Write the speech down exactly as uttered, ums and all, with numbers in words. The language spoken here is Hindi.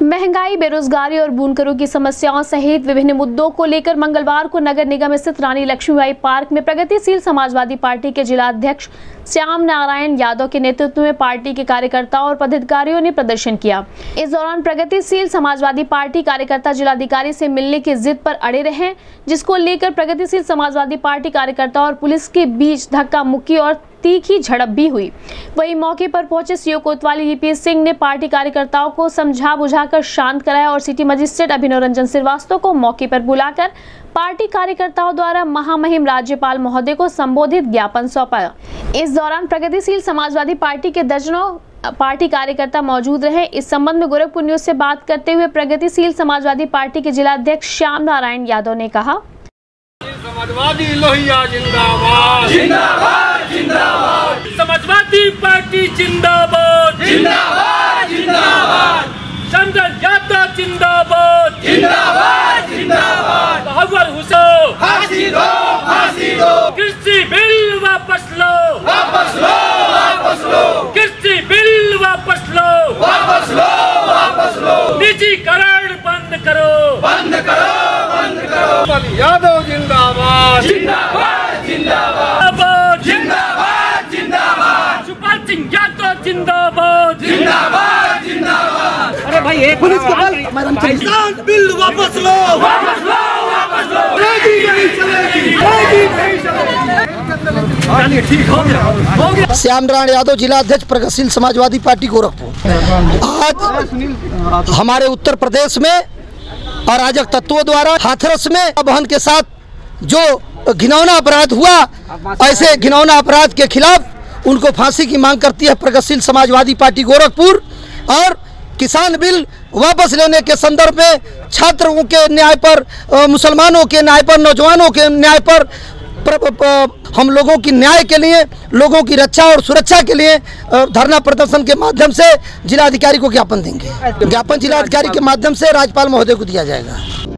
महंगाई, बेरोजगारी और बुनकरों की समस्याओं सहित विभिन्न मुद्दों को लेकर मंगलवार को नगर निगम स्थित रानी लक्ष्मीबाई पार्क में प्रगतिशील समाजवादी पार्टी के जिला अध्यक्ष श्याम नारायण यादव के नेतृत्व में पार्टी के कार्यकर्ताओं और पदाधिकारियों ने प्रदर्शन किया। इस दौरान प्रगतिशील समाजवादी पार्टी कार्यकर्ता जिलाधिकारी से मिलने की जिद पर अड़े रहे, जिसको लेकर प्रगतिशील समाजवादी पार्टी कार्यकर्ता और पुलिस के बीच धक्का मुक्की और तीखी झड़प भी हुई। वहीं मौके पर पहुंचे सीओ कोतवाली ईपी सिंह ने पार्टी कार्यकर्ताओं को समझा बुझाकर शांत कराया और सिटी मजिस्ट्रेट अभिनव रंजन श्रीवास्तव को मौके पर बुलाकर पार्टी कार्यकर्ताओं द्वारा महामहिम राज्यपाल महोदय को संबोधित ज्ञापन सौंपा। इस दौरान प्रगतिशील समाजवादी पार्टी के दर्जनों पार्टी कार्यकर्ता मौजूद रहे। इस संबंध में गोरखपुर न्यूज से बात करते हुए प्रगतिशील समाजवादी पार्टी के जिला अध्यक्ष श्याम नारायण यादव ने कहा, समाजवादी लोहिया जिंदाबाद जिंदाबाद जिंदाबाद, समाजवादी पार्टी जिंदाबाद जिंदाबाद जिंदाबाद, शमदन यादव जिंदाबाद जिंदाबाद जिंदाबाद, अहवर हुसैन फांसी दो फांसी दो, कृषि बिल वापस लो वापस लो वापस लो, कृषि बिल वापस लो वापस लो वापस लो, निजीकरण बंद करो बंद करो बंद करो, यादव जिंदाबाद जिंदाबाद जिंदाबाद जिंदाबाद जिंदाबाद, सुपाल सिंह यादव जिंदाबाद जिंदाबाद जिंदाबाद। अरे भाई एक पुलिस के बल किसान बिल वापस लो वापस लो वापस लो, नहीं चलेगी नहीं चलेगी, ठीक हो गया हो गया। श्याम नारायण यादव जिला अध्यक्ष प्रगतिशील समाजवादी पार्टी गोरखपुर। आज हमारे उत्तर प्रदेश में अराजक तत्वों द्वारा हाथरस में बहन के साथ जो घिनौना अपराध हुआ, ऐसे घिनौना अपराध के खिलाफ उनको फांसी की मांग करती है प्रगतिशील समाजवादी पार्टी गोरखपुर। और किसान बिल वापस लेने के संदर्भ में छात्रों के न्याय पर, मुसलमानों के न्याय पर, नौजवानों के न्याय पर, प्र, प्र, हम लोगों की न्याय के लिए, लोगों की रक्षा और सुरक्षा के लिए धरना प्रदर्शन के माध्यम से जिलाधिकारी को ज्ञापन देंगे। ज्ञापन जिलाधिकारी के माध्यम से राज्यपाल महोदय को दिया जाएगा।